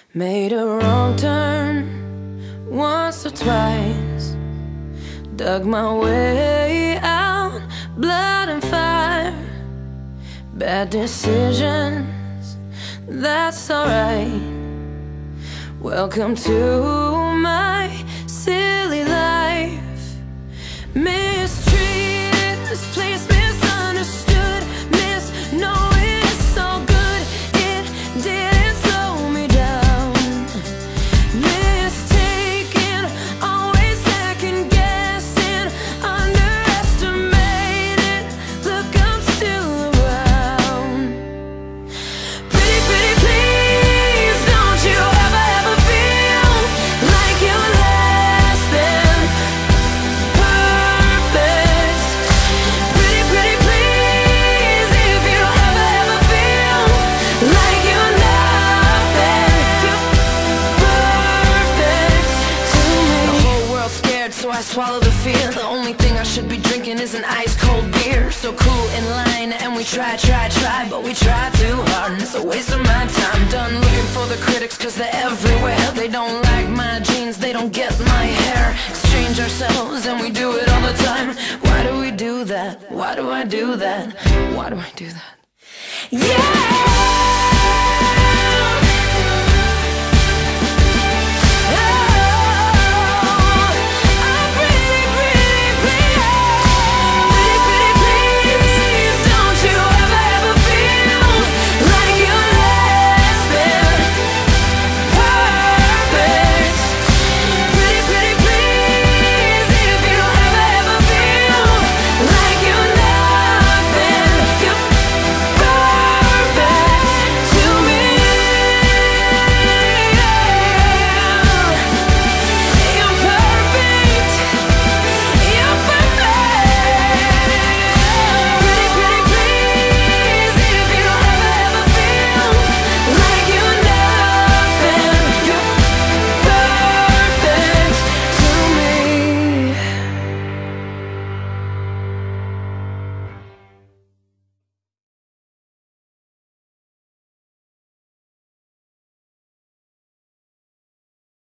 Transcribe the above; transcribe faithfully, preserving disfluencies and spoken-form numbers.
Made a wrong turn once or twice, dug my way out, blood and fire. Bad decisions, that's alright. Welcome to my silly life. Mistreated, misplaced, misunderstood, misknowing it's so good it didn't slow me down. Mistaken, always second guessing, underestimated. Look, I'm still around. Pretty, pretty please, don't you ever, ever feel like you're less than perfect. Pretty, pretty please, if you ever, ever feel like you're nothing perfect to me. The whole world's scared, so I swallow the fear. The only thing I should be drinking is an ice cold beer. So cool in line, and we try, try, try, but we try too hard, and it's a waste of my time. Done looking for the critics, cause they're everywhere. They don't like my jeans, they don't get my hair. Exchange ourselves, and we do it all the time. Why do we do that? Why do I do that? Why do I do that? Yeah!